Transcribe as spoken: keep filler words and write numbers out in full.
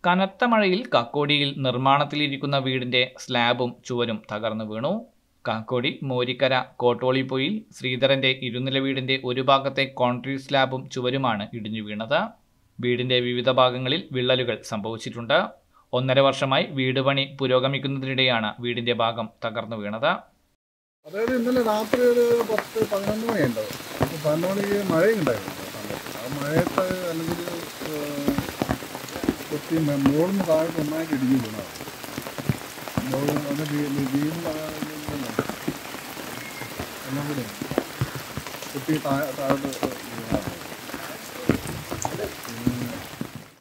കനത്ത മഴയിൽ കക്കോടിയിൽ നിർമ്മാണത്തിലിരിക്കുന്ന വീടിന്റെ സ്ലാബും ചുവരും തകർന്നു വീണു. കാക്കോടി മോരിക്കര കോട്ടോളിപ്പൊയിൽ ശ്രീധരന്റെ ഇരുനില വീടിന്റെ ഒരു ഭാഗത്തെ കോൺക്രീറ്റ് സ്ലാബും ചുവരുമാണ് ഇടിഞ്ഞു വീണത്. വീടിന്റെ വിവിധ ഭാഗങ്ങളിൽ വിള്ളലുകൾ സംഭവിച്ചിട്ടുണ്ട്. ഒന്നര വർഷമായി വീട് പണി പുരോഗമിക്കുന്നതിനിടെയാണ് വീടിന്റെ ഭാഗം തകർന്നു വീണത്. അതായത് ഇന്നലെ രാത്രി ഒരു പത്ത് പതിനൊന്ന് മണിയുണ്ടാവും. അപ്പോൾ പതിനൊന്ന് മണിക്ക് മഴയും ഉണ്ടായിരുന്നു. ആ മഴയത്ത് അല്ലെങ്കിൽ കുത്തി മുകളിൽ നിന്ന് താഴോട്ട് ഒന്നായിട്ട് ഇടിഞ്ഞു വീണതാണ്. മുകളിൽ അത് വീടിന് എല്ലാം കൂടെ കുത്തി താഴോട്ട്